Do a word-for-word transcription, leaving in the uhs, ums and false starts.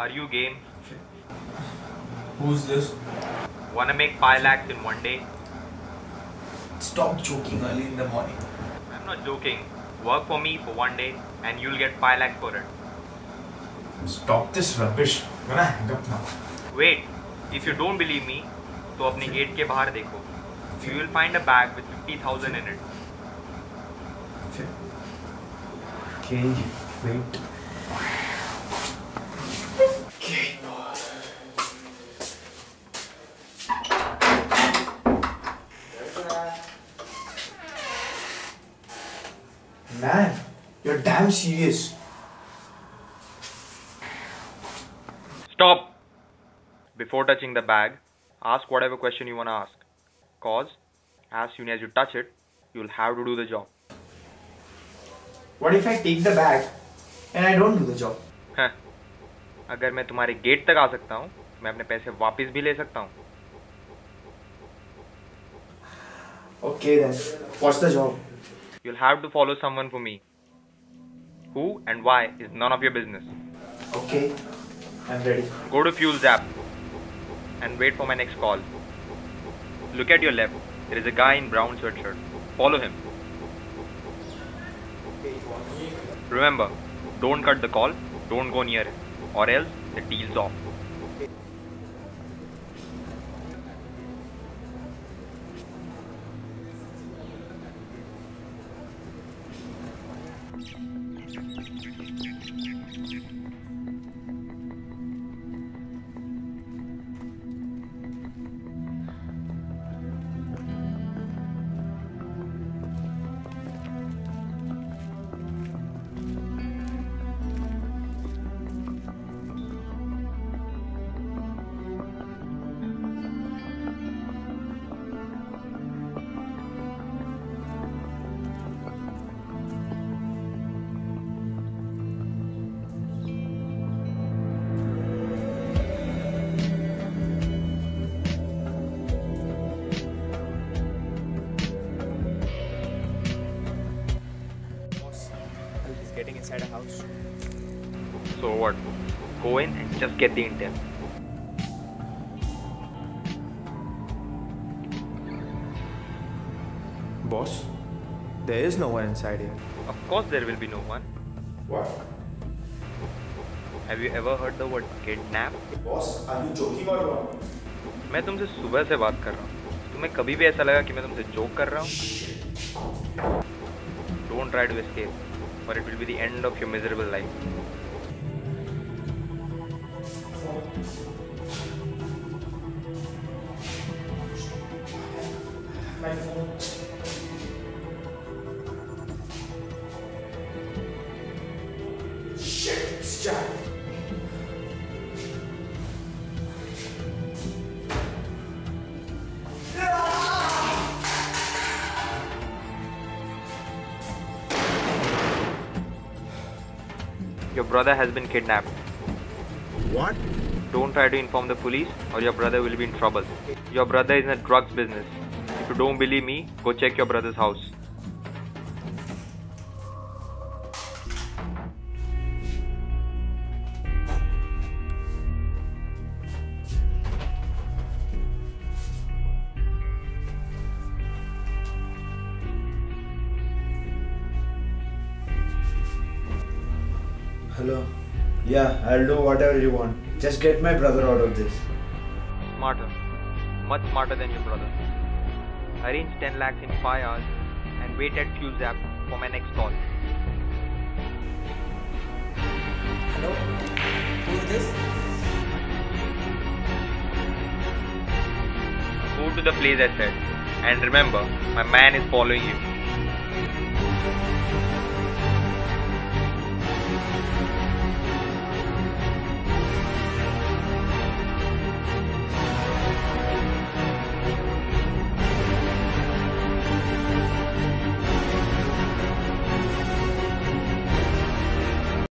Are you game? Who's this? Wanna make five lakhs in one day? Stop joking early in the morning. I'm not joking. Work for me for one day and you'll get five lakhs for it. Stop this rubbish. I'm gonna hang up now. Wait, if you don't believe me, तो अपने gate के बाहर देखो. You will find a bag with fifty thousand in it. Okay, wait. Okay. Man, you're damn serious. Stop! Before touching the bag, ask whatever question you wanna ask. Cause, as soon as you touch it, you'll have to do the job. What if I take the bag and I don't do the job? हाँ, अगर मैं तुम्हारे gate तक आ सकता हूँ, मैं अपने पैसे वापस भी ले सकता हूँ. Okay then, what's the job? You'll have to follow someone for me. Who and why is none of your business. Okay, I'm ready. Go to Fuels app and wait for my next call. Look at your left. There is a guy in brown sweatshirt. Follow him. Remember, don't cut the call, don't go near him, or else the deal's off. Getting inside a house. So what? Go in and just get the intel. Boss, there is no one inside here. Of course there will be no one. What? Have you ever heard the word kidnap? Boss, are you joking or what? मैं तुमसे सुबह से बात कर रहा हूँ. तुम्हें कभी भी ऐसा लगा कि मैं तुमसे जोक कर रहा हूँ? Don't try to escape, or it will be the end of your miserable life. My phone. Shit, it's Jack. Your brother has been kidnapped. What? Don't try to inform the police or your brother will be in trouble. Your brother is in a drugs business. If you don't believe me, go check your brother's house. Hello. Yeah, I'll do whatever you want. Just get my brother out of this. Smarter. Much smarter than your brother. Arrange ten lakhs in five hours and wait at Fuels app for my next call. Hello? Who's this? Go to the place I said. And remember, my man is following you.